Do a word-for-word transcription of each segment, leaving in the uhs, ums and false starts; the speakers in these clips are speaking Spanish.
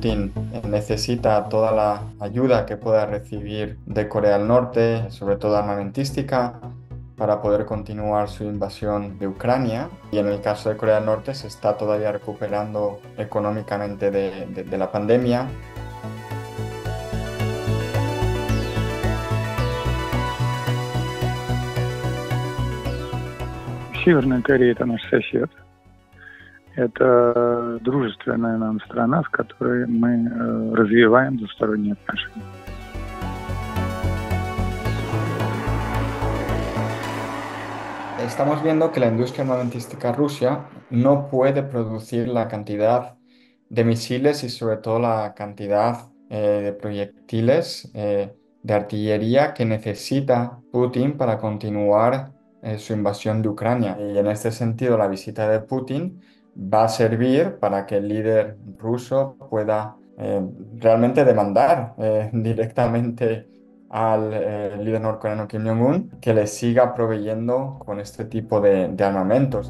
Putin eh, necesita toda la ayuda que pueda recibir de Corea del Norte, sobre todo armamentística, para poder continuar su invasión de Ucrania. Y en el caso de Corea del Norte se está todavía recuperando económicamente de, de- de la pandemia. Северная Корея – это наш сосед. Это дружественная нам страна, с которой мы э, развиваем двусторонние отношения. Estamos viendo que la industria armamentística rusa no puede producir la cantidad de misiles y sobre todo la cantidad eh, de proyectiles eh, de artillería que necesita Putin para continuar eh, su invasión de Ucrania. Y en este sentido, la visita de Putin va a servir para que el líder ruso pueda eh, realmente demandar eh, directamente al eh, líder norcoreano Kim Jong-un que le siga proveyendo con este tipo de, de armamentos.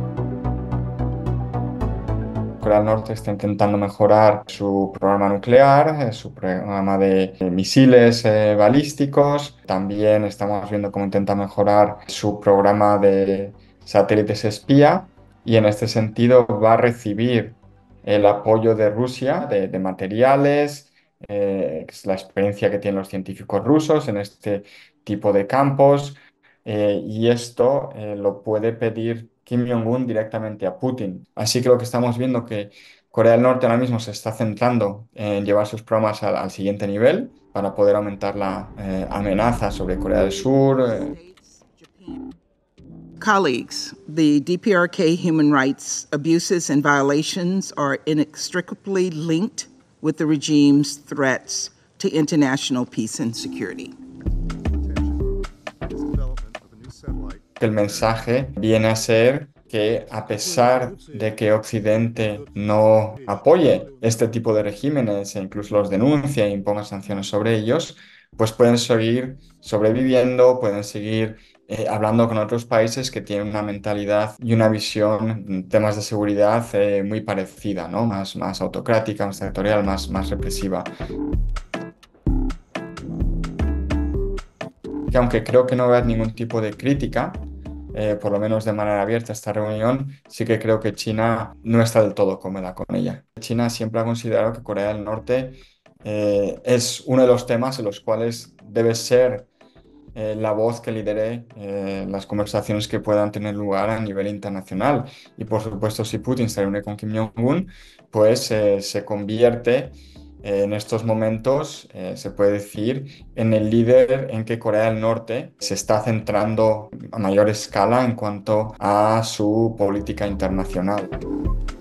Corea del Norte está intentando mejorar su programa nuclear, eh, su programa de eh, misiles eh, balísticos. También estamos viendo cómo intenta mejorar su programa de satélites espía y en este sentido va a recibir el apoyo de Rusia de, de materiales, eh, es la experiencia que tienen los científicos rusos en este tipo de campos, eh, y esto eh, lo puede pedir Kim Jong-un directamente a Putin. Así que lo que estamos viendo que Corea del Norte ahora mismo se está centrando en llevar sus programas al, al siguiente nivel para poder aumentar la eh, amenaza sobre Corea del Sur. eh, Colleagues, the D P R K human rights abuses and violations are inextricably linked with the regime's threats to international peace and security. que el mensaje viene a ser que a pesar de que Occidente no apoye este tipo de regímenes e incluso los denuncie e imponga sanciones sobre ellos, pues pueden seguir sobreviviendo, pueden seguir eh, hablando con otros países que tienen una mentalidad y una visión en temas de seguridad eh, muy parecida, ¿no? Más, más autocrática, más territorial, más, más represiva. Que aunque creo que no va a haber ningún tipo de crítica, eh, por lo menos de manera abierta, a esta reunión, sí que creo que China no está del todo cómoda con ella. China siempre ha considerado que Corea del Norte eh, es uno de los temas en los cuales debe ser eh, la voz que lidere eh, las conversaciones que puedan tener lugar a nivel internacional. Y por supuesto, si Putin se reúne con Kim Jong-un, pues eh, se convierte eh, en estos momentos, eh, se puede decir, en el líder en que Corea del Norte se está centrando a mayor escala en cuanto a su política internacional.